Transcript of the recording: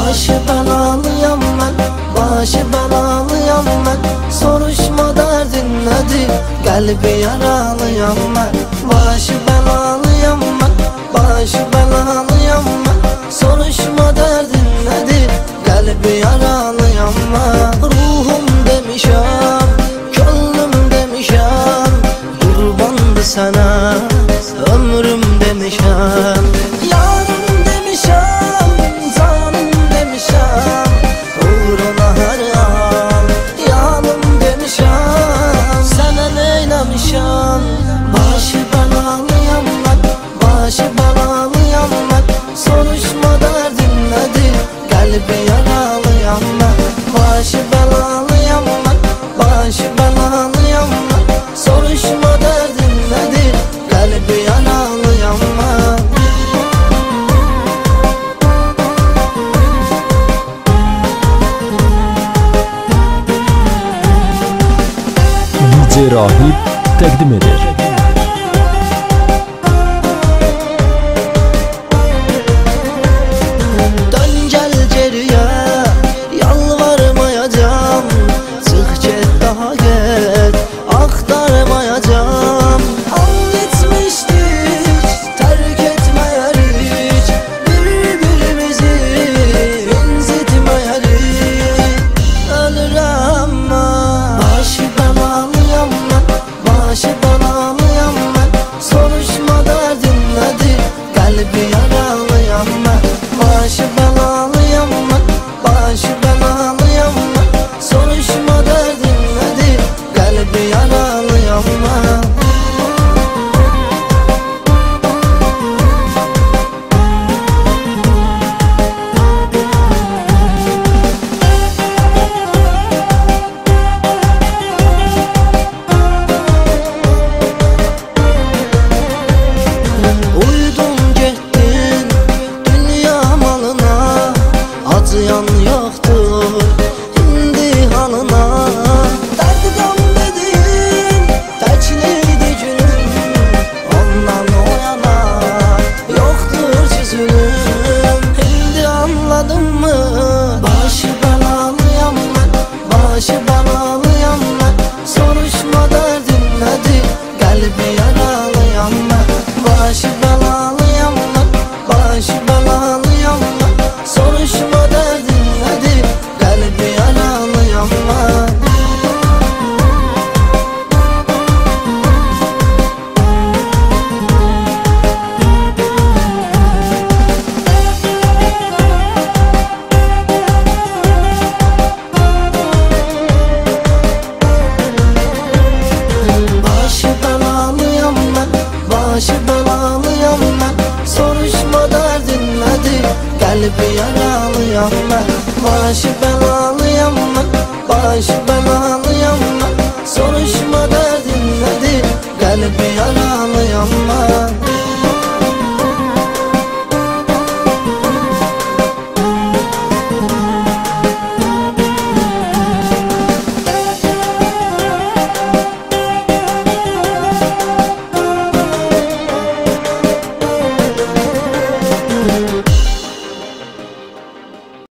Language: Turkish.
Başı belalıyam ben, başı belalıyam ben. Soruşma derdin nedir, kalbi yaralıyam ben. Başı belalıyam ben, başı belalıyam ben. Soruşma derdin nedir, kalbi yaralıyam ben. Ruhum demişem, gönlüm demişem, kurbandı sana ömrüm demişem. Yarım demişem, canım demişem, uğruna her an yanım demişem. Sana neylemişem, başı belalıyam ben, başı belalıyam ben. Soruşma derdin nedir, kalbi yaralıyam ben. Başı belalıyam ben, başı belalıyam ben. Soruşma derdin nedir, kalbi yaralıyam ben. DJ Rahip təqdim edir. Dön gel geriye, yalvarmayacağım. Çık get daha get, aktarmayacağım. An gitmiştik, terk etmeyerik, birbirimizi incitmeyerik. Ölürüm ben, başı belalıyam ben, başı belalıyam ben. Soruşma derdin nedir, kalbi yaralıyam ben. Başı belalıyam ben, başı belalıyam ben. Soruşma derdin nedir, kalbi yaralıyam ben. Uydun gittin dünya malına, acıyan yoktur indi halına. Derdi gam dediğin teçliydi günüm, ondan o yana yoktur çözümüm. Şimdi anladın mı? Başı belalıyam ben, başı belalıyam ben. Soruşma derdin nedir, kalbi yaralıyam ben. Başı belalıyam ben, başı belalıyam ben. Soruşma derdin nedir, kalbi yaralıyam ben. Başı belalıyam ben, başı belalıyam ben. Soruşma derdin nedir, kalbi yaralıyam ben. Başı belalıyam ben, başı belalıyam